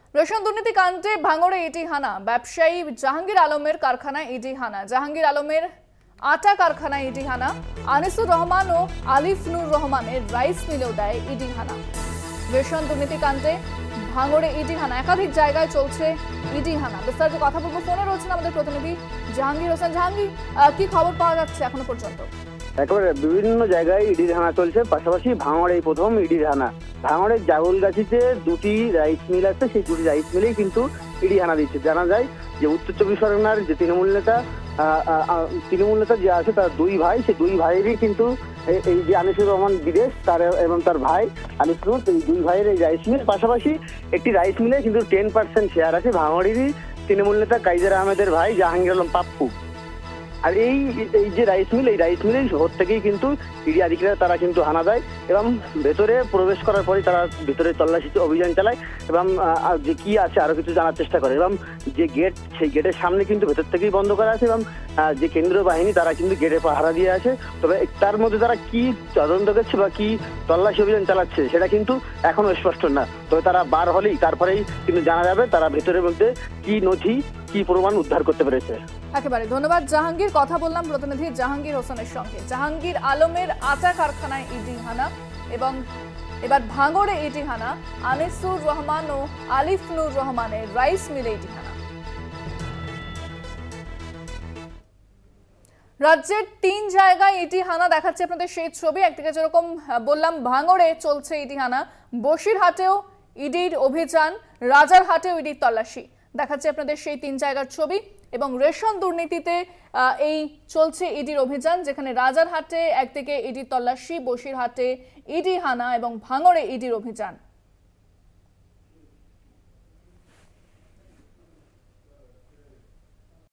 Ration দুর্নীতি কাণ্ডে ভাঙড়ে ইডি হানা। ব্যবসায়ী জাহাঙ্গীর আলমের কারখানায় ইডি হানা। জাহাঙ্গীর আলমের আটা কারখানায় ইডি হানা। আনিসুর রহমান ও আলিফ নুর রহমানের রাইস মিলেও দেয় ইডি হানা। রেশন দুর্নীতি কাণ্ডে ভাঙড়ে ইডি হানা, একাধিক জায়গায় চলছে ইডি হানা। বিস্তারিত কথা বলবো, ফোনে রয়েছেন আমাদের প্রতিনিধি জাহাঙ্গীর হোসেন। জাহাঙ্গীর, কি খবর পাওয়া যাচ্ছে এখনো পর্যন্ত? একেবারে বিভিন্ন জায়গায় ইডির হানা চলছে, পাশাপাশি ভাঙড়ে প্রথম ইডির হানা। ভাঙড়ের জাগুলগাছিতে দুটি রাইস মিল আছে, সেই দুটি রাইস মিলেই কিন্তু ইডি হানা দিচ্ছে। জানা যায় যে উত্তর চব্বিশ পরগনার যে তৃণমূল নেতা যে আছে তার দুই ভাই, সেই দুই ভাইয়েরই কিন্তু এই যে আনিসুর রহমান বিদেশ তার এবং তার ভাই আনিস নুর, এই দুই ভাইয়ের এই রাইস মিল, পাশাপাশি একটি রাইস মিলে কিন্তু 10% শেয়ার আছে ভাঙড়েরই তৃণমূল নেতা কাইজার আহমেদের ভাই জাহাঙ্গীর আলম পাপ্পু। আর এই যে রাইস মিল, এই রাইস মিলেই শহর থেকেই কিন্তু ইডি আধিকারিকরা তারা কিন্তু হানা দেয় এবং ভেতরে প্রবেশ করার পরে তারা ভেতরে তল্লাশি অভিযান চালায় এবং যে কি আছে আরো কিছু জানার চেষ্টা করে। এবং যে গেট, সেই গেটের সামনে কিন্তু ভেতর থেকেই বন্ধ করা আছে এবং যে কেন্দ্রীয় বাহিনী তারা কিন্তু গেটে পাহারা দিয়ে আছে। তবে তার মধ্যে তারা কি তদন্ত করছে বা কি তল্লাশি অভিযান চালাচ্ছে সেটা কিন্তু এখনো স্পষ্ট না। তবে তারা বার হলেই তারপরেই কিন্তু জানা যাবে তারা ভেতরের মধ্যে কি নথি, কি প্রমাণ উদ্ধার করতে পেরেছে। একেবারে ধন্যবাদ জাহাঙ্গীর। কথা বললাম প্রতিনিধি জাহাঙ্গীর হোসেনের সঙ্গে। জাহাঙ্গীর আলমের আটা কারখানায় ইডি হানা এবং এবার ভাঙড়ে ইডি হানা। আনিসুর রহমান ও আলিফ নুর রহমানের রাইস মিলে ইডি হানা। রাজ্যের 3 জায়গায় ইডি হানা দেখাচ্ছে আপনাদের সেই ছবি। একদিকে যেরকম বললাম ভাঙড়ে চলছে ইডি হানা, বসিরহাটেও ইডির অভিযান, রাজারহাটেও ইডির তল্লাশি দেখাচ্ছে আপনাদের সেই 3 জায়গার ছবি। এবং রেশন দুর্নীতিতে এই চলছে ইডির অভিযান, যেখানে রাজারহাটে একদিকে ইডির তল্লাশি, বসিরহাটে ইডি হানা এবং ভাঙড়ে ইডির অভিযান।